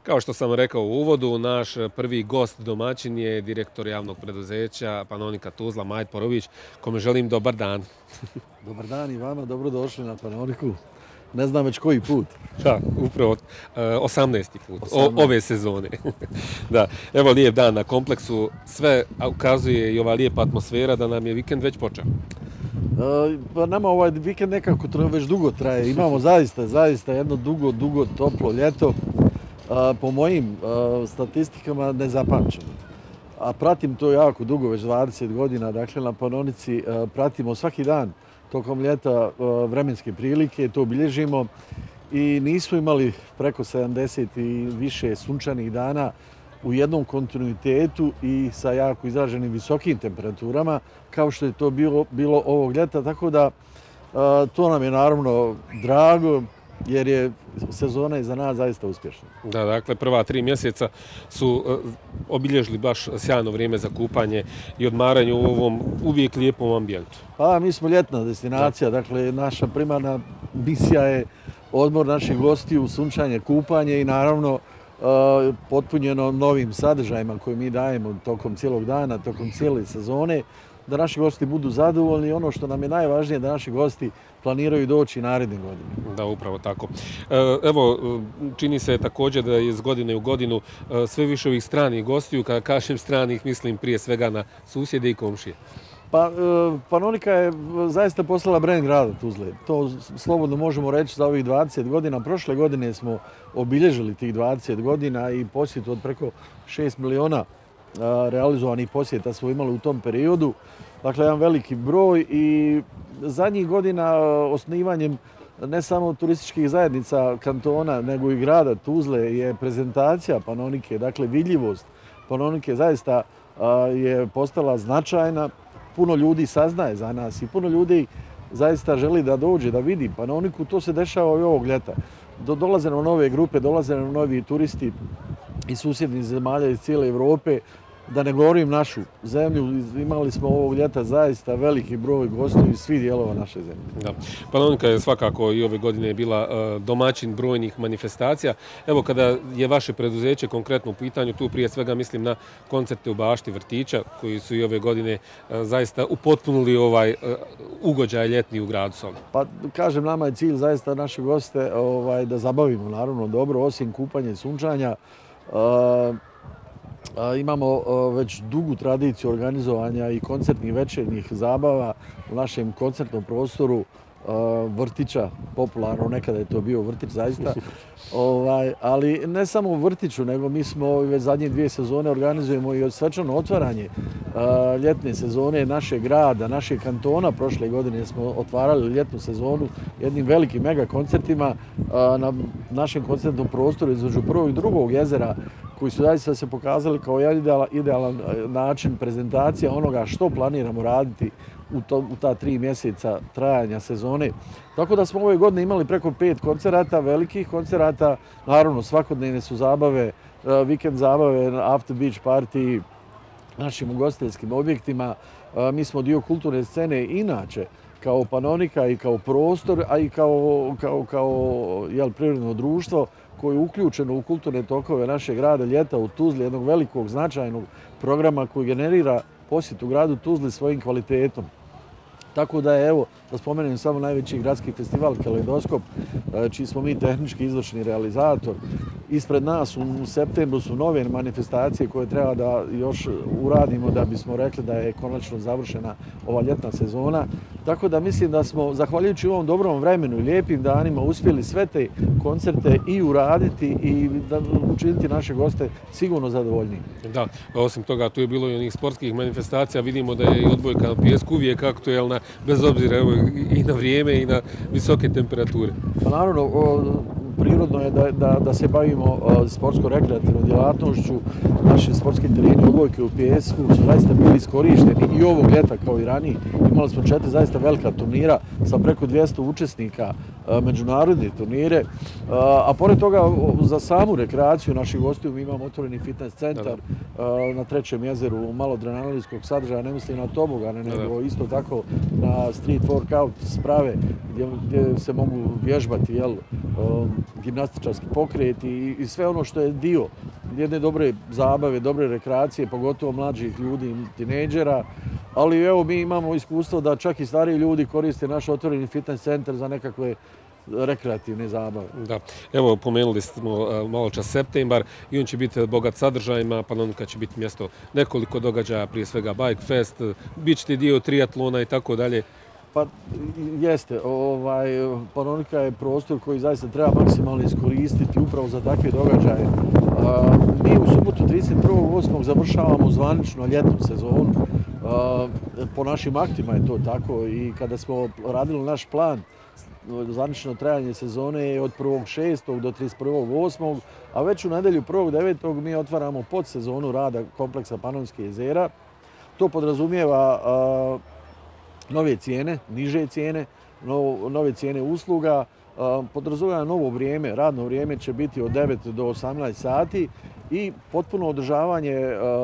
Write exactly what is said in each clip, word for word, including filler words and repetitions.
Kao što sam rekao u uvodu, naš prvi gost domaćin je direktor javnog preduzeća Panonika Tuzla, Majt Porović, kome želim dobar dan. Dobar dan i vama, dobrodošli na Panoniku. Ne znam već koji put. Da, upravo osamnaesti put o, ove sezone. Da, evo lijep dan na kompleksu, sve ukazuje i ova lijepa atmosfera da nam je vikend već počeo. E, pa nama ovaj vikend nekako već dugo traje. Imamo zaista, zaista jedno dugo, dugo toplo ljeto. A, po mojim a, statistikama nezapamćeno. A pratim to jako dugo, već dvadeset godina. Dakle, na Panonici a, pratimo svaki dan tokom ljeta a, vremenske prilike, to obilježimo i nismo imali preko sedamdeset i više sunčanih dana u jednom kontinuitetu i sa jako izraženim visokim temperaturama, kao što je to bilo, bilo ovog ljeta. Tako da a, to nam je naravno drago, jer je sezona za nas zaista uspješna. Da, dakle, prva tri mjeseca su uh, obilježili baš sjajno vrijeme za kupanje i odmaranje u ovom uvijek lijepom ambijentu. Pa, mi smo ljetna destinacija, da. Dakle, naša primarna misija je odmor naših gostiju, sunčanje, kupanje i naravno uh, potpunjeno novim sadržajima koje mi dajemo tokom cijelog dana, tokom cijele sezone, da naši gosti budu zadovoljni i ono što nam je najvažnije da naši gosti planiraju doći naredne godine. Da, upravo tako. Evo, čini se također da je iz godine u godinu sve više ovih stranih gostiju, kada kažem stranih, mislim prije svega na susjede i komšije. Pa, Panonika je zaista postala brand grada Tuzle. To slobodno možemo reći za ovih dvadeset godina. Prošle godine smo obilježili tih dvadeset godina i posjetu od preko šest miliona realizovanih posjeta smo imali u tom periodu. Dakle, jedan veliki broj i zadnjih godina osnivanjem ne samo turističkih zajednica kantona, nego i grada Tuzle je prezentacija Panonike, dakle vidljivost Panonike zaista je postala značajna. Puno ljudi saznaje za nas i puno ljudi zaista želi da dođe, da vidi Panoniku. To se dešava i ovog ljeta. Dolaze nam nove grupe, dolaze nam novi turisti iz susjednih zemalja, iz cijele Evrope. Da ne govorim našu zemlju, imali smo ovog ljeta zaista veliki broj gostiju iz svih dijelova naše zemlje. Da. Panonika je svakako i ove godine bila domaćin brojnih manifestacija. Evo, kada je vaše preduzeće konkretno u pitanju, tu prije svega mislim na koncerte u bašti vrtića, koji su i ove godine zaista upotpunili ovaj ugođaj ljetni u gradu Solinu. Pa, kažem, nama je cilj zaista naše goste ovaj, da zabavimo, naravno, dobro, osim kupanja i sunčanja. Uh, Imamo već dugu tradiciju organizovanja i koncertnih večernjih zabava u našem koncertnom prostoru vrtića, popularno, nekada je to bio vrtić zaista, ovaj, ali ne samo u vrtiću, nego mi smo već zadnje dvije sezone organizujemo i svečano otvaranje a, ljetne sezone našeg grada, našeg kantona. Prošle godine smo otvarali ljetnu sezonu jednim velikim mega koncertima a, na našem koncertnom prostoru između prvog i drugog jezera, koji su zaista se pokazali kao idealan, idealan način prezentacija onoga što planiramo raditi u, to, u ta tri mjeseca trajanja sezone. Tako da smo ove godine imali preko pet koncerata, velikih koncerata, naravno svakodnevne su zabave, vikend zabave, after beach party, našim ugostiteljskim objektima. Mi smo dio kulturne scene inače, kao Panonika i kao prostor, a i kao, kao, kao jel, privredno društvo koje je uključeno u kulturne tokove našeg grada ljeta u Tuzli, jednog velikog značajnog programa koji generira posjet u gradu Tuzli svojim kvalitetom. Tako da je, evo, da spomenem samo najveći gradski festival Kaleidoskop, čiji smo mi tehnički izvršni realizator. Ispred nas u septembru su nove manifestacije koje treba da još uradimo da bismo rekli da je konačno završena ova ljetna sezona. Tako da mislim da smo, zahvaljujući ovom dobrom vremenu i lijepim danima, uspjeli sve te koncerte i uraditi i da učiniti naše goste sigurno zadovoljniji. Da, osim toga tu je bilo i onih sportskih manifestacija. Vidimo da je i odbojka na pijesku uvijek aktuelna, bez obzira evo, i na vrijeme i na visoke temperature. Pa naravno, o, prirodno je da, da, da se bavimo sportsko-rekreativnom djelatnošću. Naši sportski tereni odbojke u pijesku su zaista bili iskorišteni i ovog ljeta kao i ranije. Imali smo četiri zaista velika turnira sa preko dvjesto učesnika međunarodne turnire. A pored toga, za samu rekreaciju naših gostiju mi imamo otvoreni fitness centar na Trećem jezeru, malo adrenalinskog sadržaja, ne mislim na tobogane, nego isto tako na street workout sprave gdje se mogu vježbati gimnastičarski pokret i sve ono što je dio jedne dobre zabave, dobre rekreacije, pogotovo mlađih ljudi, tinejdžera. Ali evo, mi imamo iskustvo da čak i stariji ljudi koriste naš otvoreni fitness centar za nekakve rekreativne zabave. Da, evo pomenuli smo malo čas septembar i on će biti bogat sadržajima, Panonika će biti mjesto nekoliko događaja, prije svega Bike Fest, bit ćete dio triatlona i tako dalje. Pa jeste, Panonika je prostor koji zaista treba maksimalno iskoristiti upravo za takve događaje. Mi u subotu trideset prvog osmog završavamo zvanično ljetnu sezonu. Po našim aktima je to tako i kada smo radili naš plan, zvanično trajanje sezone je od prvog šestog do trideset prvog osmog, a već u nedelju prvog devetog mi otvaramo podsezonu rada kompleksa Panonske jezera. To podrazumijeva nove cijene, niže cijene, nove cijene usluga, podrazumijeva novo vrijeme, radno vrijeme će biti od devet do osamnaest sati i potpuno održavanje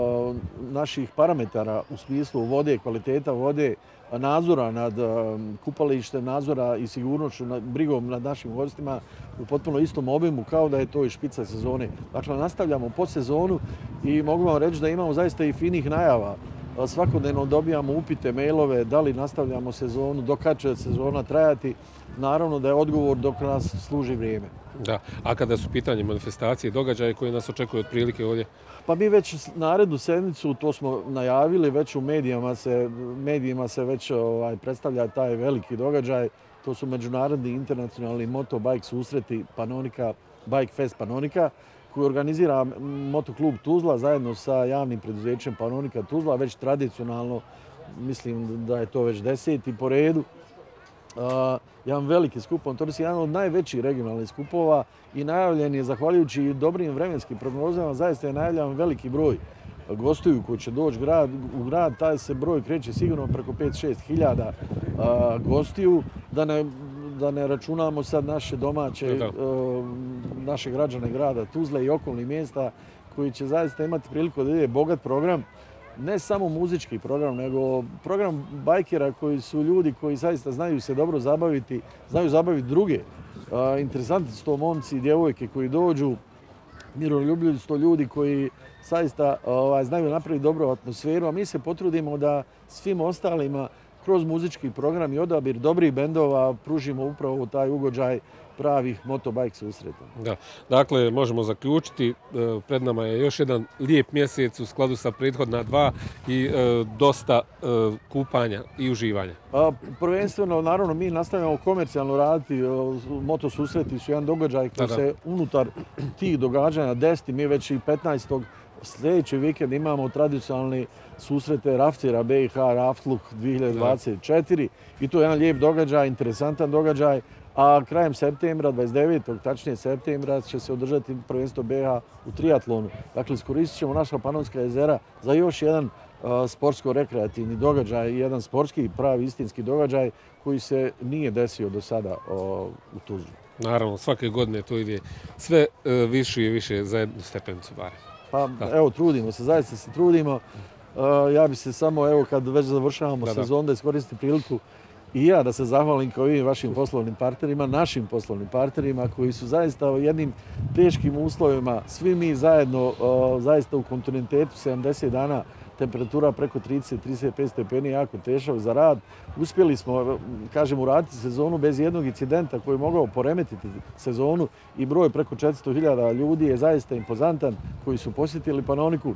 naših parametara u smislu vode, kvaliteta vode, nadzora nad kupalištem, nadzora i sigurnošću, brigom nad našim gostima u potpuno istom obimu kao da je to i špica sezone. Dakle, nastavljamo podsezonu i mogu vam reći da imamo zaista i finih najava. Svakodnevno dobijamo upite, mailove, da li nastavljamo sezonu, do kad će sezona trajati. Naravno da je odgovor dok nas služi vrijeme. Da, a kada su pitanje manifestacije i događaje koje nas očekuju otprilike ovdje? Pa mi već narednu sedmicu, to smo najavili, već u medijima se, medijima se već ovaj, predstavlja taj veliki događaj. To su međunarodni internacionalni motobike susreti Panonika, Bike Fest Panonika, koji organizira Motoklub Tuzla zajedno sa javnim preduzećem Panonika Tuzla, već tradicionalno, mislim da je to već deseti po redu. Uh, jedan veliki skup, to je jedan od najvećih regionalnih skupova i najavljen je, zahvaljujući dobrim vremenskim prognozama, zaista je najavljen veliki broj gostiju koji će doći grad, u grad. Taj se broj kreće sigurno preko pet do šest hiljada uh, gostiju, da ne, da ne računamo sad naše domaće, uh, naše građane grada Tuzle i okolnih mjesta koji će zaista imati priliku da ide bogat program. Ne samo muzički program, nego program bajkera koji su ljudi koji zaista znaju se dobro zabaviti, znaju zabaviti druge. Interesantni su to momci i djevojke koji dođu, miroljubivi su to ljudi koji zaista znaju napraviti dobru atmosferu, a mi se potrudimo da svim ostalima kroz muzički program i odabir dobrih bendova pružimo upravo taj ugođaj pravih motobike susreta. Da, dakle, možemo zaključiti, pred nama je još jedan lijep mjesec u skladu sa prethodna dva i e, dosta e, kupanja i uživanja. A, prvenstveno, naravno, mi nastavljamo komercijalno raditi. Moto susreti su jedan događaj koji da, da. se unutar tih događanja desiti. Mi već i petnaestog sljedeći vikend imamo tradicionalni susrete Raftira B i H Raftluk dvije hiljade dvadeset četiri i to je jedan lijep događaj, interesantan događaj. A krajem septembra, dvadeset devetog tačnije septembra, će se održati prvenstvo B H u triatlonu. Dakle, iskoristit ćemo naša Panonska jezera za još jedan uh, sportsko-rekreativni događaj, jedan sportski, pravi, istinski događaj koji se nije desio do sada uh, u Tuzli. Naravno, svake godine to ide sve uh, više i više za jednu stepenicu barem. Pa da. Evo, trudimo se, zaista se trudimo. Uh, ja bi se samo, evo, kad već završavamo da, sezon, da iskoristim priliku i ja da se zahvalim kao i vašim poslovnim partnerima, našim poslovnim partnerima koji su zaista u jednim teškim uslovima, svi mi zajedno, zaista u kontinuitetu sedamdeset dana, temperatura preko trideset do trideset pet stepeni, jako teško za rad. Uspjeli smo, kažem, uraditi sezonu bez jednog incidenta koji je mogao poremetiti sezonu i broj preko četiristo hiljada ljudi je zaista impozantan koji su posjetili Panoniku.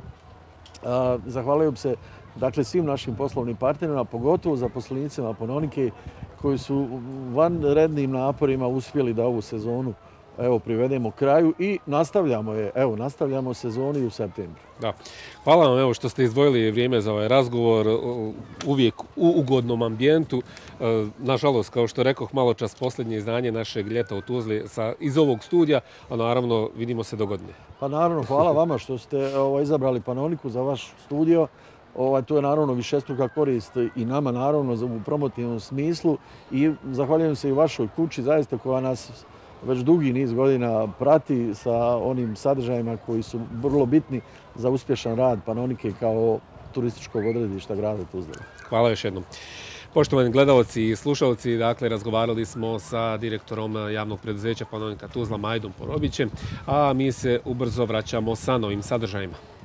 Zahvaljujem se dakle svim našim poslovnim partnerima, pogotovo zaposlenicima Panonike koji su vanrednim naporima uspjeli da ovu sezonu evo privedemo kraju i nastavljamo je, evo nastavljamo sezonu i u septembru. Da. Hvala vam evo što ste izdvojili vrijeme za ovaj razgovor, uvijek u ugodnom ambijentu. Nažalost, kao što rekoh, malo čas posljednje izdanje našeg ljeta u Tuzli sa, iz ovog studija, a naravno vidimo se do godine. Pa naravno, hvala vama što ste ovo, izabrali Panoniku za vaš studio. Ovaj, to je naravno višestruka korist i nama naravno u promotivnom smislu i zahvaljujem se i vašoj kući zaista koja nas već dugi niz godina prati sa onim sadržajima koji su vrlo bitni za uspješan rad Panonike kao turističkog odredišta grada Tuzle. Hvala još jednom. Poštovani gledalci i slušalci, dakle, razgovarali smo sa direktorom javnog preduzeća Panonika Tuzla Majdom Porobićem, a mi se ubrzo vraćamo sa novim sadržajima.